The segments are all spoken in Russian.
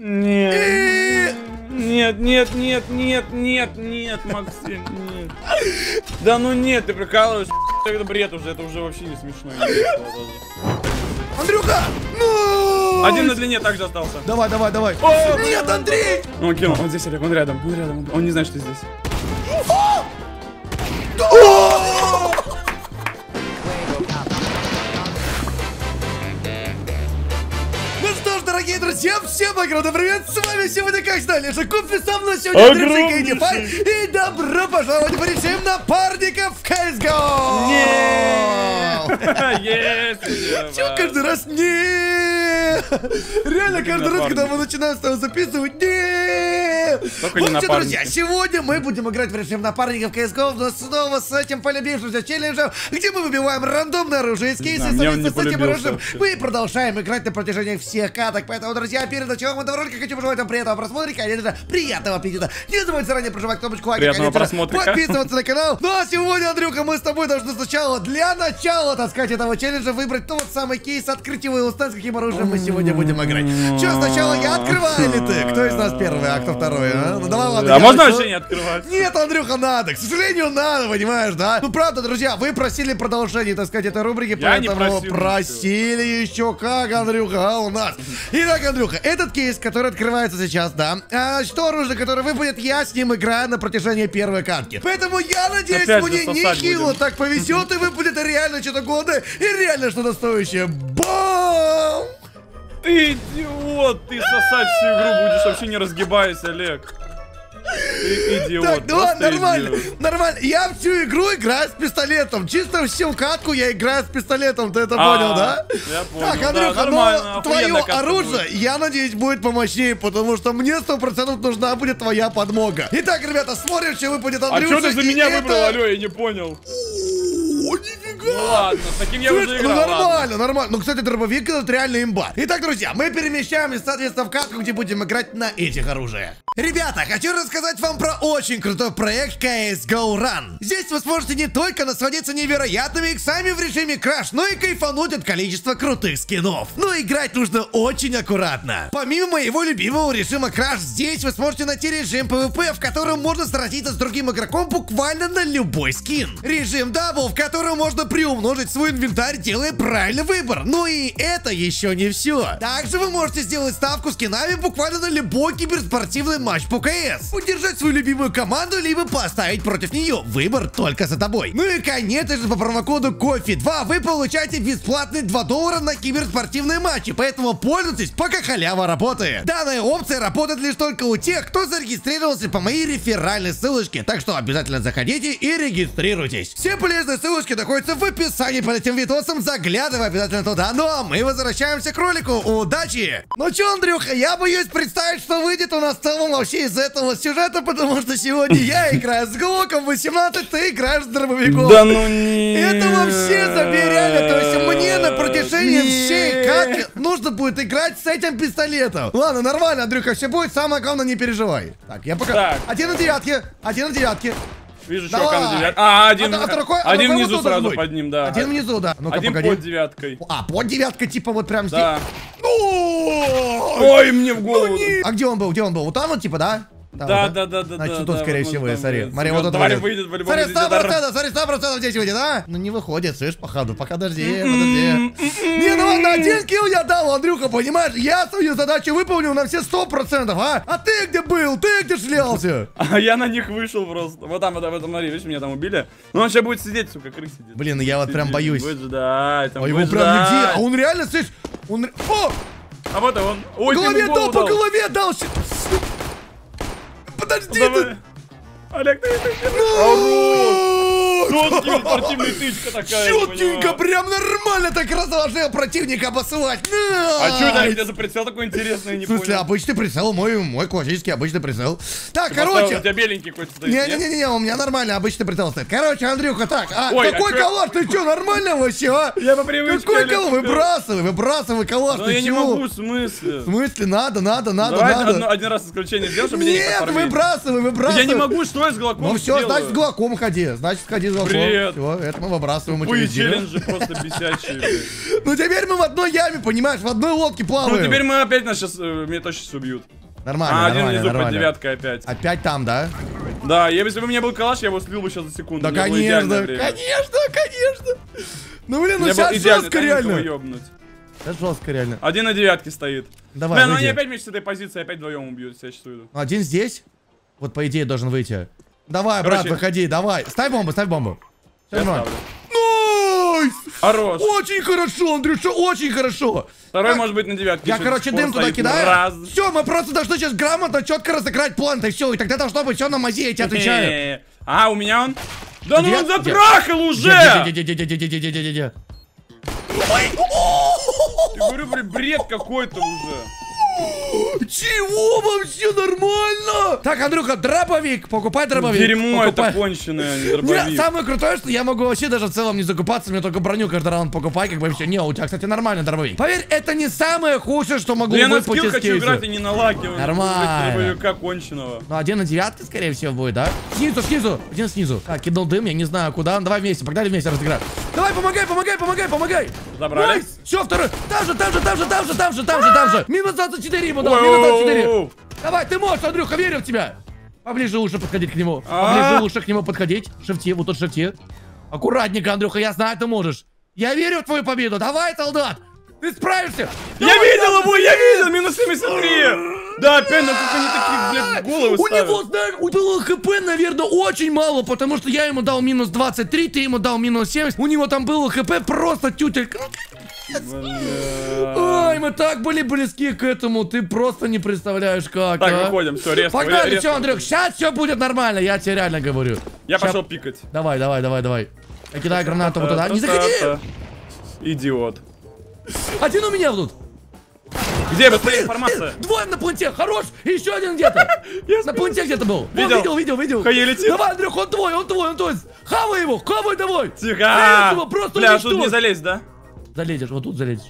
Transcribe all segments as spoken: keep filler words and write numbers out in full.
Нет. Нет, нет, нет, нет, нет, нет, Максим, нет. Да ну нет, ты прикалываешься. Это бред уже, это уже вообще не смешно. Андрюха! Ну! Один на длине также остался. Давай, давай, давай. О, нет, Андрей! Он кинул, он здесь, Олег, он рядом, он рядом. Он не знает, что здесь. Дорогие друзья, всем огромный привет! С вами сегодня, как знали, же Купи, со мной сегодня Андрюшка и Дифай. И добро пожаловать в режим напарников в кей эс го! Нет! Чего каждый раз нет? Реально каждый раз, когда мы начинаем с тобой записывать, нет! В общем, друзья, сегодня мы будем играть в режим напарников в кей эс го, но снова с этим полюбившимся челленджем, где мы выбиваем рандомное оружие из кейса, и соответственно с этим оружием мы продолжаем играть на протяжении всех каток. Поэтому, друзья, перед началом этого ролика хочу пожелать вам приятного просмотра, конечно же, приятного аппетита. Не забывайте заранее прожимать кнопочку лайка, приятного просмотра, подписываться на канал. Ну а сегодня, Андрюха, мы с тобой должны сначала, для начала, так сказать, этого челленджа выбрать тот самый кейс, открыть его и узнать, с каким оружием мы сегодня будем играть. Че, сначала я открываю или ты? Кто из нас первый, а кто второй, а? Ну давай, ладно. А можно вообще не открывать? Нет, Андрюха, надо. К сожалению, надо, понимаешь, да? Ну правда, друзья, вы просили продолжение, так сказать, этой рубрики, я поэтому не просил, просили еще как, Андрюха, а у нас. Итак, Андрюха, этот кейс, который открывается сейчас, да, а, что оружие, которое выпадет, я с ним играю на протяжении первой катки. Поэтому я надеюсь, опять мне нехило так повезет и выпадет реально что-то годное и реально что-то стоящее. Бам! Ты идиот, ты сосать всю игру будешь, вообще не разгибайся, Олег. Ты идиот. Так, ну ладно, нормально, идиот. нормально. Я всю игру играю с пистолетом. Чисто всю катку я играю с пистолетом. Ты это а, понял, да? Я понял. Так, Андрюха, да, но твое оружие, будет. я надеюсь, будет помощнее, потому что мне сто процентов нужна будет твоя подмога. Итак, ребята, смотрим, что выпадет Андрюша. А что ты за меня это... выбрал, алло, я не понял. О, нифига! Ну ладно, с таким я Слышь, уже играл. Ну нормально, ладно. нормально. Ну, кстати, дробовик это реально имба. Итак, друзья, мы перемещаемся, соответственно, в катку, где будем играть на этих оружиях. Ребята, хочу рассказать вам про очень крутой проект кей эс го Run. Здесь вы сможете не только насладиться невероятными иксами в режиме Crash, но и кайфануть от количества крутых скинов. Но играть нужно очень аккуратно. Помимо моего любимого режима Crash, здесь вы сможете найти режим пи ви пи, в котором можно сразиться с другим игроком буквально на любой скин. Режим Double, в котором можно приумножить свой инвентарь, делая правильный выбор. Ну и это еще не все. Также вы можете сделать ставку скинами буквально на любой киберспортивный матч по кей эс. Удержать свою любимую команду, либо поставить против нее. Выбор только за тобой. Ну и конечно же, по промокоду кофе два вы получаете бесплатные два доллара на киберспортивные матчи, поэтому пользуйтесь, пока халява работает. Данная опция работает лишь только у тех, кто зарегистрировался по моей реферальной ссылочке, так что обязательно заходите и регистрируйтесь. Все полезные ссылочки находятся в описании под этим видосом, заглядывай обязательно туда. Ну а мы возвращаемся к ролику. Удачи! Ну чё, Андрюха, я боюсь представить, что выйдет у нас в целом вообще из этого сюжета, потому что сегодня я играю с Глоком восемнадцать, ты играешь с дробовиком. Да ну нет. Это вообще забей реально, то есть мне на протяжении всей катки нужно будет играть с этим пистолетом. Ладно, нормально, Андрюха, все будет, самое главное, не переживай. Так, я пока... Так. Один на девятке, один на девятке. Вижу, чувака на девятке. А, один, а, а рукой, один а внизу вот сразу под ним, да. Один внизу, да. Ну-ка, один погоди. под девяткой. А, под девяткой, типа вот прям здесь. Да. Ой, Ой, мне в голову. А где он был? Где он был? Вот там вот, типа, да? Да, да, да, да, да. Значит, да, тут, да, скорее вот всего, там смотри. выйдет. Смотри, вот тут Тварь выйдет. выйдет, по-любому. Смотри, сто процентов, смотри, сто процентов здесь выйдет, а? Ну не выходит, слышь, походу. Пока подожди, подожди. Не, ну ладно, один килл я дал, Андрюха, понимаешь? Я свою задачу выполнил на все сто процентов, а? А ты где был? Ты где шлялся? А я на них вышел просто. Вот там, вот там, смотри, видишь, меня там убили. Ну он сейчас будет сидеть, сука, крыс сидит. Блин, я вот прям боюсь. Будет ждать, там А его будет прям нигде. ждать. А он реально, слышь, он... О! А вот и он. По Ой, голове ему дал, голову по дал. голове дал. Подожди, Давай. ты... Олег, ты... Четкий спортивный тычка такая. Четенько, прям нормально так разложил противника обоссывать. А что это у тебя за прицел такой интересный, не В смысле, понял? обычный прицел, мой, мой классический обычный прицел. Так, Ты короче. поставил, у тебя беленький какой-то стоит, Не-не-не, у меня нормально обычный прицел стоит. Короче, Андрюха, так, а Ой, какой а чё... калаш? Ты что, нормально вообще, а? Я по привычке. Какой калаш? Выбрасывай, выбрасывай калаш, Но ты я чё? не могу, в смысле? В смысле, надо, надо, надо, Давай надо. одно, один раз исключение сделал, чтобы меня не Нет, подформить. выбрасывай, выбрасывай. Я не могу, что я с глоком Ну все, сделаю? значит, с глоком ходи. Значит, ходи голков. Бред. Всё, это мы выбрасываем, Ой, утилизируем. челленджи просто бесячие. блин. Ну теперь мы в одной яме, понимаешь, в одной лодке Ну плаваем. теперь мы опять нас сейчас, э, меня точно сейчас убьют. Нормально, А, один нормально, внизу под нормально. девяткой опять. Опять там, да? Да, я, если бы у меня был калаш, я его слил бы сейчас за секунду. Да, У меня было конечно, идеальное время. конечно, конечно. Ну, блин, У ну меня был сейчас идеальный жестко тайминг его реально. ёбнуть. Это жестко реально. Один на девятке стоит. Давай, Бля, ну выйди. они опять вместе с этой позиции, опять вдвоем убьют, если я сейчас уйду. Один здесь? Вот, по идее, должен выйти. Давай, Короче- брат, выходи, давай. Ставь бомбу, ставь бомбу. Всё Я нормально. ставлю. Найс! Хорош. Очень хорошо, Андрюша, очень хорошо. Второй Так, может быть на девятке. Я, еще короче, до сих дым пор туда стоит. кидаю. Раз. Все, мы просто должны сейчас грамотно, четко разыграть план, и все, и тогда должно быть все на мази, я тебе отвечаю. Э, А, у меня он? Да ну Где? он Где? затрахал уже! Де-де-де-де-де-де-де-де-де-де-де. Я говорю, блин, бред какой-то уже. Чего? Вообще нормально? Так, Андрюха, дробовик, покупай дробовик. Дерьмо покупай. это конченое, а не Не, дробовик. самое крутое, что я могу вообще даже в целом не закупаться, мне только броню каждый раунд покупай, как бы все. Не, у тебя, кстати, нормальный дробовик. Поверь, это не самое худшее, что могу Да я на выпустить скилл из хочу кейса. играть, а не на лаге. он, Нормально. блядь, дробовика конченого. Ну, один на девятке, скорее всего, будет, да? Снизу, снизу, один снизу. Так, кидал дым, я не знаю куда. Давай вместе, погнали вместе разыграем. Давай, помогай, помогай, помогай, помогай. Забрали? Все, второй. Там же, там же, там же, там же, там же, там же, там же. Минус двадцать четыре ему дал, Ой, минус ой, двадцать четыре. ой, ой. Давай, ты можешь, Андрюха, верю в тебя. Поближе лучше подходить к нему. А? Поближе лучше к нему подходить. Шифти, вот тут шифти. Аккуратненько, Андрюха, я знаю, ты можешь. Я верю в твою победу. Давай, солдат. Ты справишься. Я видел его, я видел, минус семьдесят три. Да, опять, ну как они такие, блядь, головы У ставят. него, знаешь, было хп, наверное, очень мало, потому что я ему дал минус двадцать три, ты ему дал минус семьдесят. У него там было хп просто тютелька. Бля. Ой, мы так были близки к этому, ты просто не представляешь как, Так, а. выходим, все, резко. Погнали, резко. все, Андрюх, сейчас все будет нормально, я тебе реально говорю. Я Ща- пошел пикать. Давай, давай, давай, давай. Я кидаю гранату вот туда. Не заходи! Идиот. Один у меня тут. Где быстрее информация? Двое на планте, хорош! И еще один где-то. На планте где-то был. Вон, Видел. видел, видел, видел. Хае летит. Давай, Андрюх, он твой, он твой, он твой. Хавай его, хавай давай. Тихо. Залезь его, просто Бля, тут уничтожь. не залезть, да? Залезешь, вот тут залезешь.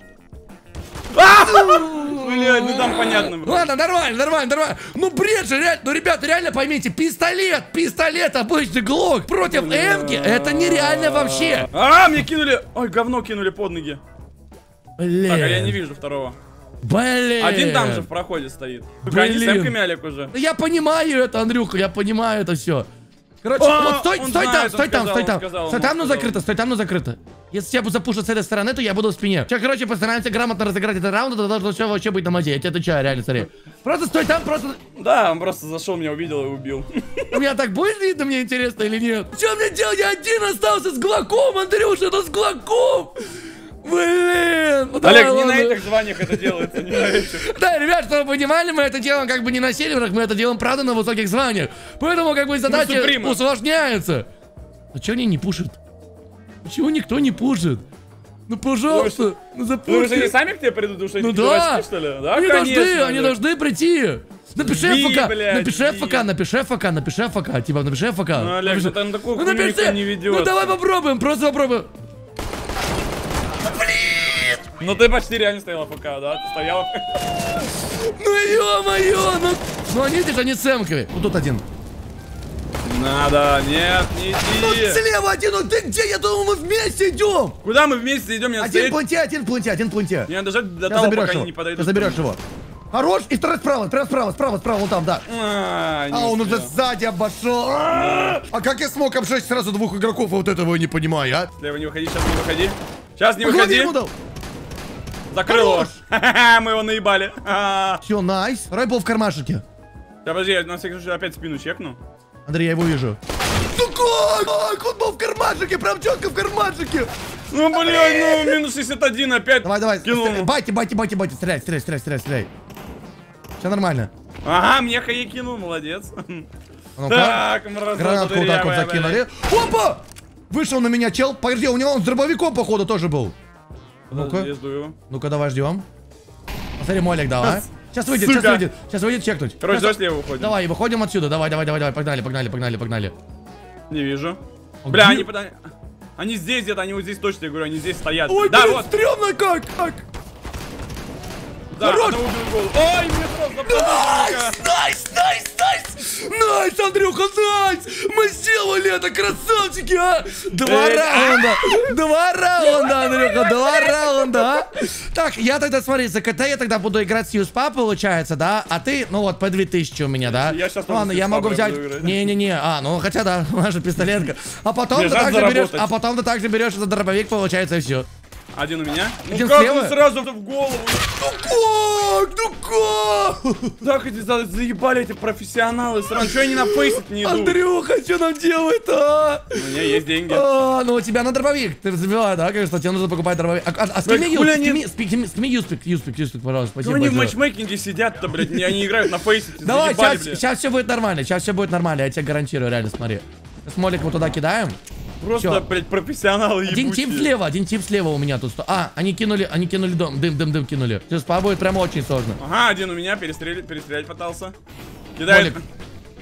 Блядь, ну там понятно. было. Ладно, нормально, нормально, нормально. Ну бред же, реально, ну ребята, реально поймите, пистолет, пистолет, обычный глок против эмки, это нереально вообще. А, мне кинули. Ой, говно кинули под ноги. Блин. Так, а я не вижу второго. Блин. Один там же в проходе стоит. Только они с Блин. эмками, Олег, уже. Да я понимаю это, Андрюха, я понимаю это все. Короче, А, вот стой, он стой знает, там, он стой там, сказал, стой он там. сказал, Стой он там, но сказал. закрыто, стой там, но закрыто. Если тебя запушат с этой стороны, то я буду в спине. Сейчас, короче, постараемся грамотно разыграть этот раунд, тогда должно все вообще быть на мазе. Я тебе отвечаю, реально, смотри. Просто стой там, просто... Да, он просто зашел, меня увидел и убил. У меня так будет видно, мне интересно или нет? Что мне делать? Я один остался с глоком, Андрюша, это с глоком! Блин! Ну, давай, Олег, не на ладно. этих званиях это делается, не на этих. Да, ребят, чтобы вы понимали, мы это делаем как бы не на серверах, мы это делаем, правда, на высоких званиях. Поэтому как бы задача Суприма. усложняется. А чё они не пушат? Почему никто не пушит? Ну, пожалуйста, ну Думаешь, они запушьте. сами к тебе придут, потому что Ну они да, дурачки, что ли? Да, они конечно, должны, они Олег. должны прийти. Напиши Жди, ФК, блядь, напиши жди. ФК, напиши ФК, напиши ФК, типа напиши ФК. Ну, Олег, Напиши. ну там такую Ну, хуйню напиши. никто не ведет. Ну давай попробуем, просто попробуем. Ну ты почти реально стояла ФК, да? Ты стояла. Ну ё-моё, ну... Ну они здесь, они с эмками. Вот тут один. Надо, нет, не Ну иди. слева один, ну ты где? Я думал, мы вместе идем. Куда мы вместе идем? Я Один в стоять. планте, один в планте, один в планте. Мне надо ждать до Сейчас того, заберешь пока его. они не подойдут. Сейчас заберешь его. Хорош, и второй справа, второй справа, справа, справа, вон там, да. А, не А, он уже успел. сзади обошел. А как я смог обжечь сразу двух игроков, вот этого я не понимаю, а? Слева не выходи, сейчас не выходи. Сейчас не Погоди, выходи. ему дал. Закрыл его. Хорош. Ха-ха-ха, мы его наебали. А. Все, найс. Второй был в кармашике. Да, подожди, я на всякий случай опять спину чекну. Андрей, я его вижу. Ну как? Как? Он был в кармашике, прям четко в кармашике. Ну, блядь, ну, минус шестьдесят один опять. Давай, давай. Кинул. стреляй. Байте, байте, байте, байте. Стреляй, стреляй, стреляй, стреляй, стреляй. Все нормально. Ага, мне хае кинул, молодец. А ну-ка. Так, мразота Гранатку вот так вот дырявая, закинули. Опа! Вышел на меня чел. Погоди, у него он с дробовиком, походу, тоже был. блядь. Ну-ка. Я жду его. Ну-ка, давай ждем. Посмотри, Молик, давай. Сейчас выйдет, Сука. сейчас выйдет. Сейчас выйдет чекнуть. Короче, Щас- давай слева уходим. Давай, выходим отсюда. Давай, давай, давай, давай. Погнали, погнали, погнали, погнали. Не вижу. А Бля, где? они пода- Они здесь где-то, они вот здесь точно, я говорю, они здесь стоят. Ой, да, блин, вот. стрёмно как! Как? Да, хорош! она убила голову. Ой, мне просто Найс, найс, найс, найс! Найс, Андрюха, найс! Мы сделали это, красавчики, а! Два Эй, раунда! Два раунда, Андрюха, два раунда, а! Так, я тогда, смотри, за КТ я тогда буду играть с Юспа, получается, да? А ты, ну вот, по две тысячи у меня, да? Я сейчас Ну ладно, я могу взять... Не-не-не, а, ну хотя да, наша пистолетка. А потом ты также берешь, а потом ты также берешь за дробовик, получается, и все. Один у меня. Ну Один как слева? он сразу в голову? Ну как? Ну как? Так эти за- заебали эти профессионалы сразу. Чё они на фейсит не идут? Андрюха, что нам делать-то? У меня есть деньги. А, ну у тебя на дробовик. Ты забивай, да, конечно, тебе нужно покупать дробовик. А, а, а скими Так юспик, хули они- скими, скими, скими юспик, юспик, юспик, пожалуйста, Ну спасибо они в большое. матчмейкинге сидят-то, блядь, не- они играют на фейсите. Давай, заебали, сейчас, блядь. сейчас все будет нормально, сейчас все будет нормально, я тебе гарантирую, реально, смотри. Смолик мы туда кидаем. Просто, Чё? блядь, профессионалы Один ебучие. тип слева, один тип слева у меня тут. сто- А, они кинули, они кинули дом, дым, дым, дым кинули. Юспа будет прям очень сложно. Ага, один у меня, перестрелять, перестрелять пытался. Кидает. Молик.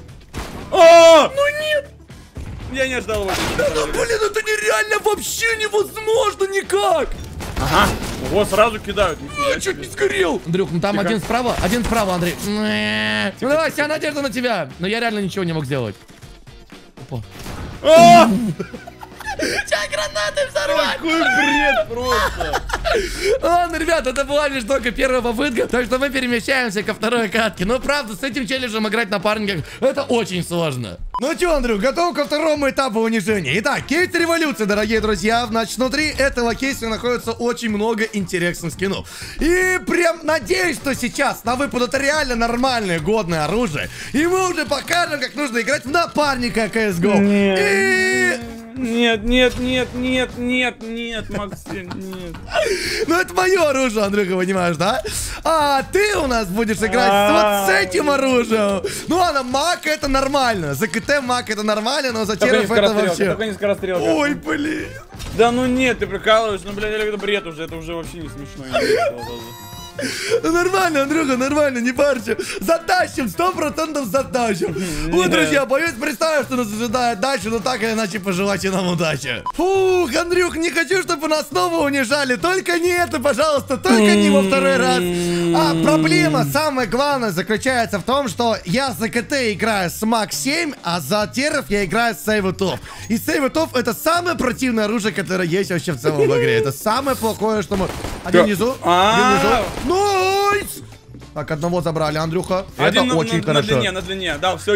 О! Ну нет! Я не ожидал его. Блин, это нереально, вообще невозможно никак. Ага. Ого, сразу кидают. нихуя Я чуть себе. не сгорел. Андрюх, ну там Тихо. один справа, один справа, Андрей. Ну давай, вся надежда на тебя. Но я реально ничего не мог сделать. Опа. О! Сейчас гранаты взорвать. Какой бред просто. Ладно, ребят, это была лишь только первая попытка, так что мы перемещаемся ко второй катке. Но правда, с этим челленджем играть на парниках, это очень сложно. Ну чё, Андрюх, готов ко второму этапу унижения? Итак, кейс революции, дорогие друзья. Значит, внутри этого кейса находится очень много интересных скинов. И прям надеюсь, что сейчас нам выпадут реально нормальное, годное оружие. И мы уже покажем, как нужно играть в напарника си эс го. И... Нет, нет, нет, нет, нет, нет, Максим, нет. Ну это мое оружие, Андрюха, понимаешь, да? А ты у нас будешь играть с вот с этим оружием. Ну ладно, маг это нормально. За КТ маг это нормально, но за теров это вообще... Только не скорострелка. Ой, блин. Да ну нет, ты прикалываешь, ну блядь, это бред уже, это уже вообще не смешно. не весело даже. Ну нормально, Андрюха, нормально, не парься. Затащим, сто процентов затащим. Вот, друзья, боюсь представить, что нас ожидает дальше, но так или иначе пожелайте нам удачи. Фух, Андрюх, не хочу, чтобы нас снова унижали. Только не это, пожалуйста, только не во второй раз. А проблема, самая главная, заключается в том, что я за КТ играю с Мак семь, а за теров я играю с Save It Off. И Save It Off это самое противное оружие, которое есть вообще в целом в игре. Это самое плохое, что мы... Один внизу, один внизу. Найс! Так, одного забрали, Андрюха. Один Это на, очень на, хорошо. на длине, на длине, да, все,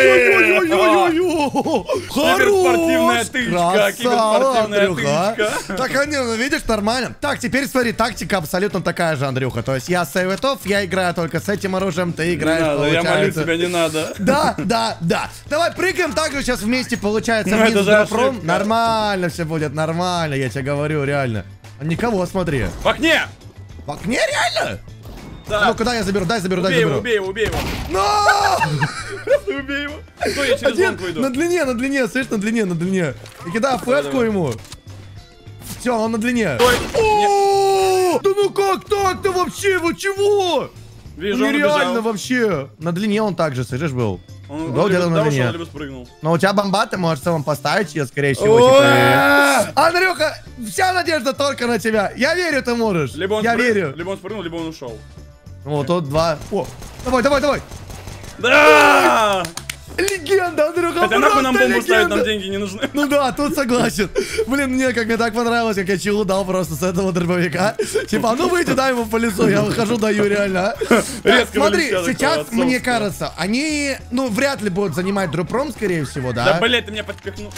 Хорош! Киберспортивная тычка, Красава, киберспортивная Андрюха. тычка. Так, а не, ну видишь, нормально. Так, теперь смотри, тактика абсолютно такая же, Андрюха. То есть я Save It Off, я играю только с этим оружием, ты Не играешь, надо, я молю получается. тебя, не надо. Да, да, да. Давай прыгаем также сейчас вместе, получается, Ну, вниз это с же дропром. ошибка. Нормально все будет, нормально, я тебе говорю, реально. А никого, смотри. В окне! В окне реально? Да. Ну, куда я заберу? Дай заберу, дай Убей его, заберу. убей его, убей его. Но! Убей его. Стой, я через Один лонку иду. на длине, на длине, слышь, на длине, на длине. Я кидаю флешку давай. ему. Все, он на длине. Стой. О, да ну как так-то вообще? Вы чего? Вижу, он Нереально убежал. вообще. На длине он также, слышишь, был. Он, Был он где-то либо на туда ушел, длине. либо спрыгнул. Но у тебя бомба, ты можешь в целом поставить ее, скорее всего. Ой! типа. Андрюха, вся надежда только на тебя. Я верю, ты можешь. Либо он Я спрыг- верю. Либо он спрыгнул, либо он ушел. Вот тут два. О, давай, давай, давай. Да! Легенда, Андрюха, Хотя нахуй нам просто бомбу ставить, нам легенда. деньги не нужны. Ну да, тут согласен. Блин, мне как мне так понравилось, как я чилу дал просто с этого дробовика. Типа, ну выйди, дай ему по лицу, я выхожу, даю реально. а. Резко Смотри, вылетело, сейчас, такого мне отцовского. кажется, они, ну, вряд ли будут занимать дроп-пром, скорее всего, Да, да? блядь, ты меня подпихнул.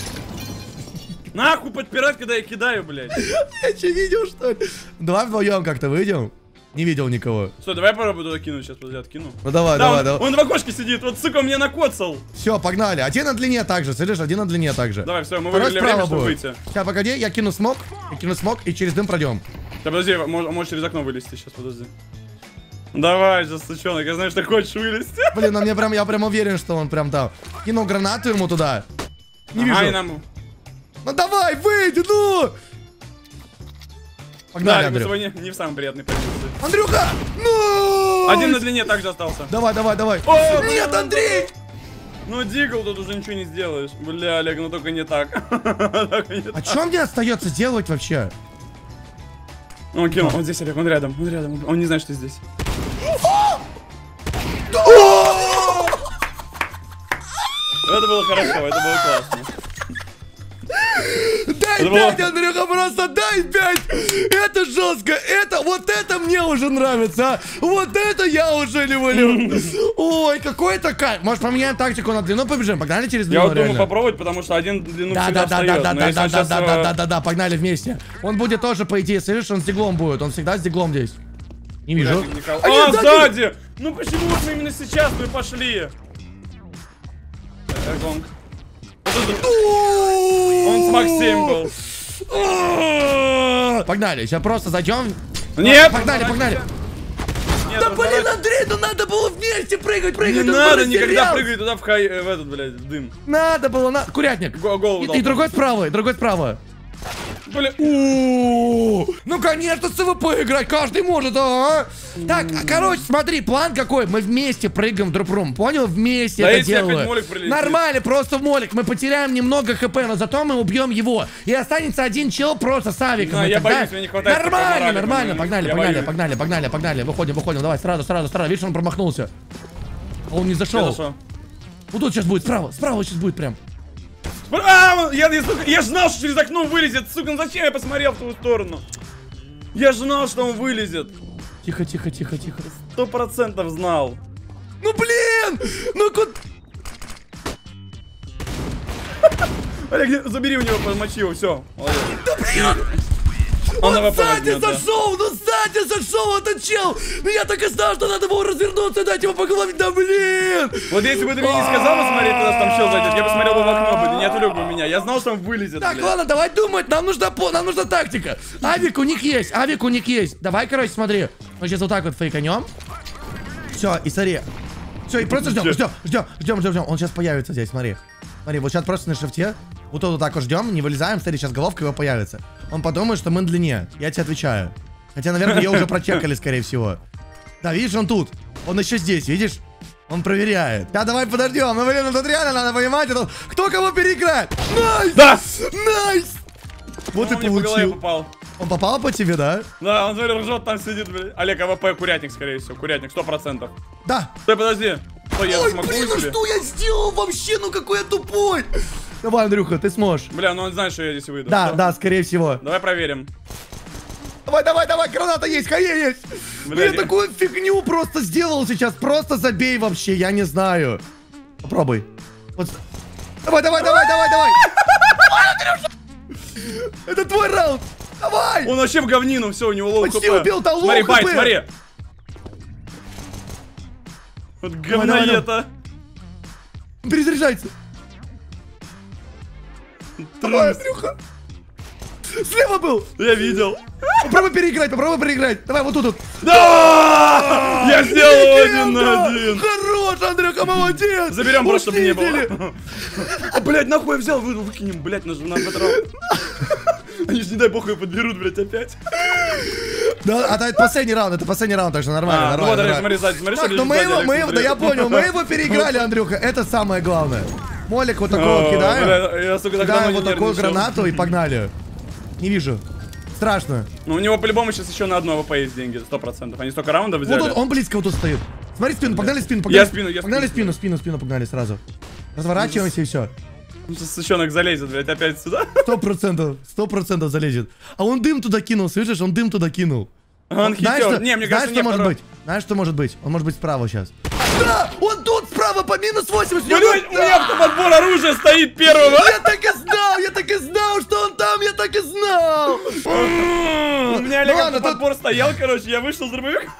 Нахуй подпирать, когда я кидаю, блядь. Я че видел, что ли? Давай вдвоем как-то выйдем. Не видел никого. Стой, давай я попробую туда кинуть, сейчас, подожди, откину. Ну давай, Да, давай, он, давай. он в окошке сидит, вот, сука, он меня накоцал. Все, погнали. Один на длине также, слышишь, один на длине также. Давай, все, мы Второй выиграли время, справа чтобы будет. выйти. Сейчас, погоди, я кину смог, я кину смог и через дым пройдем. Да подожди, можешь, можешь через окно вылезти, сейчас, подожди. Давай же, сучонок, я знаю, что ты хочешь вылезти. Блин, а мне прям, я прям уверен, что он прям там. Кинул гранату ему туда. Не Ага, и вижу. нам... Ну давай, выйди, ну! Погнали, Да, Андрюх. сегодня не в самой приятной позиции. Андрюха! Ну! Один на длине также остался. Давай, давай, давай. О, Нет, Андрей! Ну, Дигл, тут уже ничего не сделаешь. Бля, Олег, ну только не так. Только не А так. что мне остается делать вообще? Он кинул, он здесь, Олег, он рядом, он рядом. Он не знает, что ты здесь. было хорошо, это было классно. Дай Это пять, было- Андрюха, просто дай пять! Это жестко, это, вот это мне уже нравится, а. Вот это я уже люблю. Ой, какой это кайф. Может, поменяем тактику на длину, побежим? Погнали через Я длину, вот думаю реально. попробовать, потому что один длину Да, всегда да, да, встает. да, да, Но да, если да, он да, щас, да, э, да, да, да, да, погнали вместе. Он будет тоже, по идее, слышишь, он с диглом будет. Он всегда с диглом здесь. Не вижу. блядь, никого- А, А, нет, сзади! сзади! Ну почему вот мы именно сейчас мы пошли? Э, гонг. Он с Максим был. Погнали, сейчас просто зайдем. Нет! Погнали, погнали. Нет, Да блин, разворачивай. Андрей, ну надо было вместе прыгать, Не прыгать. он надо просто никогда терял. прыгать туда в хай, э, в этот, блядь, в дым. Надо было, на... Курятник. Го- голову И, дал. и другой справа, и другой справа. Бля, О, ну конечно, с АВП играть каждый может, а? Так, а, короче, смотри, план какой. Мы вместе прыгаем в дроп-рум, понял? Вместе Да это если опять делаем. молик прилетит. Нормально, просто в молик. Мы потеряем немного хп, но зато мы убьем его. И останется один чел просто с авиком. Да, И я тогда- боюсь, мне не хватает такой Нормально, морали, нормально, по-моему. погнали, Я погнали, боюсь. погнали, погнали, погнали. Выходим, выходим, давай, сразу, сразу, сразу. Видишь, он промахнулся. А он не зашел. хорошо. Вот тут сейчас будет, справа, справа сейчас будет прям. А, он- я, я, сука, я ж знал, что через окно вылезет. Сука, ну зачем я посмотрел в ту сторону? Я же знал, что он вылезет. Тихо, тихо, тихо, тихо. Сто процентов знал. Ну блин! Ну куда? Олег, забери у него, помочи его, все. Он Он АВП сзади возьмет, да. зашел! Ну сзади зашел этот чел! Ну я так и знал, что надо было развернуться и дать его по голове. Да блин! Вот если бы ты мне не сказал посмотреть, когда там чел зайдет, я посмотрел бы в окно, бы, не отвлек бы меня. Я знал, что он вылезет. Так, блядь. ладно, давай думать, нам нужна, по- нам нужна тактика. Авик у них есть, авик у них есть. Давай, короче, смотри. Мы сейчас вот так вот фейканем. Все, и смотри. Все, и просто ждем, ждем, ждем, ждем, ждем, ждем. Он сейчас появится здесь, смотри. Смотри, вот сейчас просто на шифте. Вот тут вот так вот ждем, не вылезаем, смотри, сейчас головка его появится. Он подумает, что мы на длине. Я тебе отвечаю. Хотя, наверное, ее уже прочекали, скорее всего. Да, видишь, он тут. Он еще здесь, видишь? Он проверяет. Да, давай подождем. Ну, блин, ну тут реально надо понимать, это кто кого переиграет. Найс! Да! Найс! Вот Он и мне по голове получил. попал. Он попал по тебе, да? Да, он, смотри, ржет, там сидит, блядь. Олег, АВП, курятник, скорее всего. Курятник, сто процентов. Да. Стой, подожди. Стой, я Ой, смогу блин, ну себе? что я сделал вообще? Ну какой я тупой. Давай, Андрюха, ты сможешь. Бля, ну он знает, что я здесь выйду. Да, Что? да, скорее всего. Давай проверим. Давай, давай, давай, граната есть, хае есть. Ну, Бля, я я- такую фигню просто сделал сейчас. Просто забей вообще, я не знаю. Попробуй. Вот. Давай, давай, давай, давай, давай. Давай, Андрюша. Это твой раунд. Давай. Он вообще в говнину, все, у него лоу Почти хп. убил, да, лоу Смотри, байт, хп. смотри. Вот Давай, давай, говноед-а. Перезаряжается. Давай, Андрюха. Слева был. Я видел. Попробуй переиграть, попробуй переиграть. Давай вот тут вот. Да! Я сделал один на Легенда! один. Хорош, Андрюха, молодец! Заберем просто, чтобы не Учитель! было. А, блядь, нахуй я взял, вы- выкинем, блядь, на на этот раунд. Они ж, не дай бог, ее подберут, блядь, опять. Да, а это последний раунд, это последний раунд, так что нормально, А, ну нормально. вот, Олег, нормально. смотри, сзади, смотри, Так, что ну мы лежит его, сзади, мы Олег, его, да смотри. я понял, мы его переиграли, Андрюха, это самое главное. Молик вот такого О, кидаем, бля, я, сука, так давно кидаем не вот такую нервничал. гранату и погнали. Не вижу. Страшно. Ну, у него по-любому сейчас еще на одно АВП есть деньги, сто процентов. Они столько раундов Вот взяли. он, он близко вот тут стоит. Смотри спину, погнали спину, погнали. Я спину, я Погнали спину. спину, спину, спину, погнали сразу. Разворачиваемся и все. Ну, сейчас сучонок залезет, блядь, опять сюда. Сто процентов, сто процентов залезет. А он дым туда кинул, слышишь? Он дым туда кинул. Он Знаешь, хитер. что, Не, мне знаешь, кажется, что не может второй. быть? Знаешь, что может быть? Он может быть справа сейчас. Да! Он тут справа по минус восемь! Блядь, у меня автоподбор оружия стоит первого. Я так и знал! Я так и знал, что он там! Я так и знал! У меня Олег Ну ладно, тут- автоподбор стоял, короче, я вышел с дробовиком.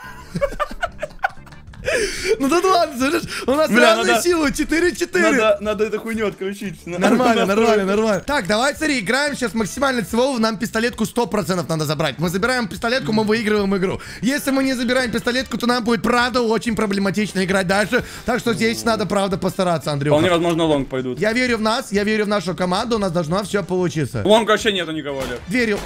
Ну тут ладно, слышишь? У нас Бля, равные надо- силы, четыре-четыре. Надо, надо эту хуйню отключить. Нормально, Надо нормально, настроить. нормально. Так, давай, смотри, играем сейчас максимально цивово, нам пистолетку сто процентов надо забрать. Мы забираем пистолетку, мы выигрываем игру. Если мы не забираем пистолетку, то нам будет, правда, очень проблематично играть дальше. Так что здесь надо, правда, постараться, Андрюха. Вполне возможно, лонг пойдут. Я верю в нас, я верю в нашу команду, у нас должно все получиться. Лонг вообще нету никого, Олег. Верю.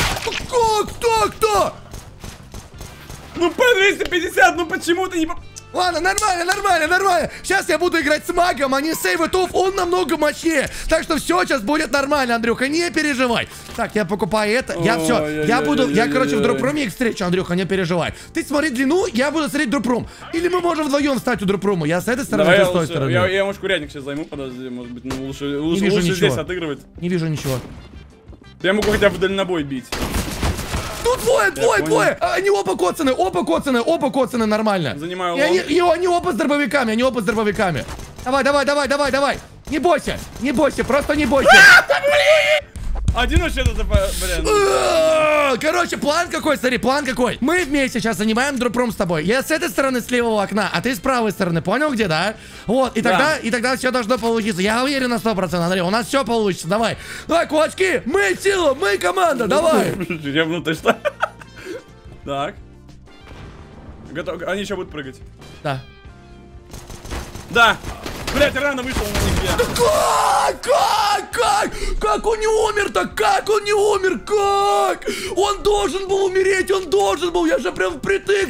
Кто, кто, кто? Ну, по двести пятьдесят, ну почему ты не... по- Ладно, нормально, нормально, нормально. Сейчас я буду играть с магом, а не сейвитов, он намного мощнее. Так что все сейчас будет нормально, Андрюха, не переживай. Так, я покупаю это, я все, я буду, я, короче, в дропруме их встречу, Андрюха, не переживай. Ты смотри длину, я буду смотреть дропрум. Или мы можем вдвоем встать у дропрума. Я с этой стороны, Давай ты я с той лучше, стороны. Я, я, может, курятник сейчас займу, подожди, может быть, ну, лучше, лучше, вижу лучше ничего. здесь отыгрывать. Не вижу ничего. Я могу хотя бы в дальнобой бить. Тут двое, двое, понял. двое! Они оба коцаны, оба коцаны, оба коцаны, нормально. Занимаю И они, лонг. и они оба с дробовиками, они оба с дробовиками. Давай, давай, давай, давай, давай. Не бойся, не бойся, просто не бойся. Один вообще это, блин. Короче, план какой, смотри, план какой. Мы вместе сейчас занимаем дропрум с тобой. Я с этой стороны, с левого окна, а ты с правой стороны. Понял, где, да? Вот, и тогда, Да. и тогда все должно получиться. Я уверен на сто процентов, Андрей, у нас все получится. Давай. Давай, кулачки, мы сила, мы команда, давай. Я внутрь что? Так. Готов. Они еще будут прыгать. Да. Да. Блять, рано вышел на них я. Как? Как? Как? Как он не умер-то? Как он не умер? Как? Он должен был умереть, он должен был. Я же прям впритык.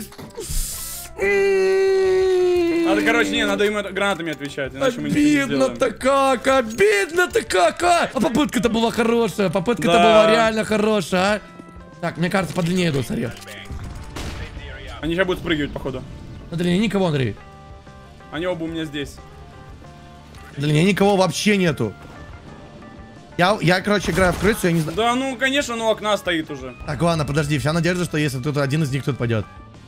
Надо, короче, не, надо ему это- гранатами отвечать, иначе мы ничего не сделаем. Обидно-то как, обидно-то как, а? А попытка-то была хорошая, попытка-то Да. была реально хорошая, а? Так, мне кажется, по длине идут, смотри. Они сейчас будут спрыгивать, походу. На длине никого, Андрей. Они оба у меня здесь. На длине никого вообще нету. Я, я, короче, играю в крысу, я не знаю. Да, ну, конечно, ну окна стоит уже. Так, ладно, подожди, вся надежда, что если тут один из них тут пойдет.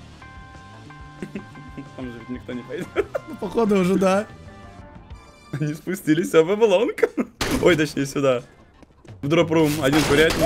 Там же ведь никто не пойдет. Ну, походу уже, да. Они спустились в обломок. Ой, точнее, сюда. В дроп-рум. Один курятник.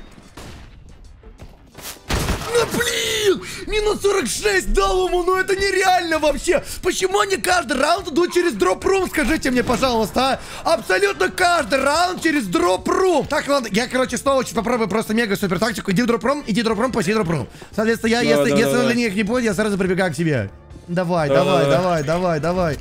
Ну блин! Минус сорок шесть дал ему, ну это нереально вообще! Почему они каждый раунд идут через дроп-рум, скажите мне, пожалуйста, а? Абсолютно каждый раунд через дроп-рум! Так, ладно, я, короче, снова чуть попробую просто мега-супер тактику. Иди в дроп-рум, иди в дроп-рум, пусть дроп-рум. Соответственно, я, Да, если, да, если да, на да. линии их не будет, я сразу прибегаю к тебе. Давай, Да, давай, да, да. давай, давай, давай.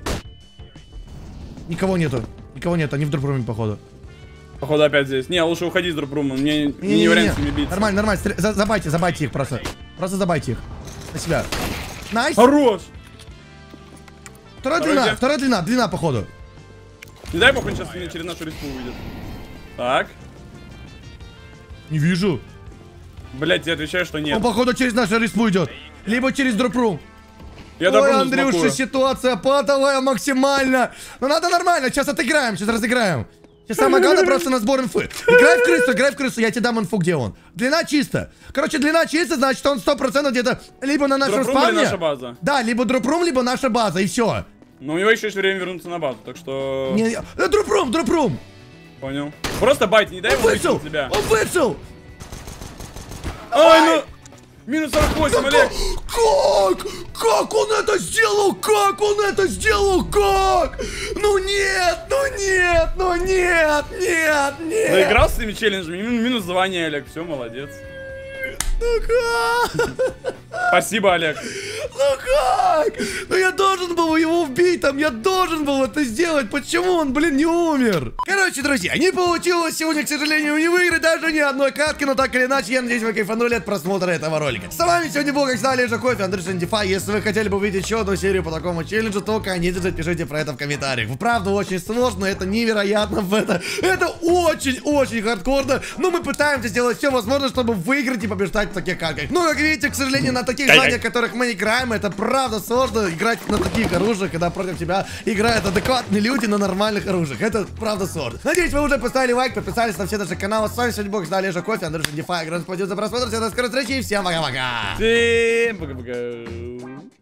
Никого нету, никого нет, они в дроп-руме, походу. Походу опять здесь. Не, лучше уходи с дроп-рума. Мне не, Не-не-не. вариант с ними биться. Нормально, нормально, стр- за- забайте, забайте их просто. Просто забайте их. На себя. Найс! Хорош! Вторая Второй длина, где? вторая длина, длина, походу. Не дай бог, он сейчас меня через нашу респу увидит. Так. Не вижу. Блять, я отвечаю, что нет. Он, походу, через нашу респу идет. Либо через дропрум. Я Ой, дропрум Андрюша, смакую. ситуация патовая максимально. Но надо нормально, сейчас отыграем, сейчас разыграем. Сейчас самое главное просто на сбор инфы. Играй в крысу, играй в крысу, я тебе дам инфу, где он. Длина чисто. Короче, длина чисто, значит, он сто процентов где-то либо на нашем Дропрум или спавне. наша база? Да, либо дропрум, либо наша база, и все. Но у него еще есть время вернуться на базу, так что... Не, э, дропрум, дропрум. Понял. Просто байт, не дай Он ему выйти вышел, на тебя. он вышел. Ой, ну... Минус сорок восемь, Олег. Как? Как он это сделал? Как он это сделал? Как? Ну нет, ну нет, ну нет, нет, нет. Заиграл с этими челленджами, мин- минус звание, Олег. Все, молодец. Ну как? Спасибо, Олег. Ну как? Ну я должен был его убить там, я должен был это сделать. Почему он, блин, не умер? Короче, друзья, не получилось сегодня, к сожалению, не выиграть даже ни одной катки, но так или иначе, я надеюсь, вы кайфанули от просмотра этого ролика. С вами сегодня был, как всегда, Олежа Кофе, Андрей Дефай. Если вы хотели бы увидеть еще одну серию по такому челленджу, то, конечно же, пишите про это в комментариях. Правда, очень сложно, это невероятно, это, это очень-очень хардкорно, но мы пытаемся сделать все возможное, чтобы выиграть и побеждать в таких катках. Но, как видите, к сожалению, на таких знаниях, в которых мы играем, это правда сложно играть на таких оружиях, когда против тебя играют адекватные люди на нормальных оружиях. Это правда сложно. Надеюсь, вы уже поставили лайк, подписались на все наши каналы. С вами сегодня был, всегда, Олежа Кофе, Андрей Дефай. Спасибо за просмотр, всем до скорой встречи и всем пока-пока. Всем пока-пока.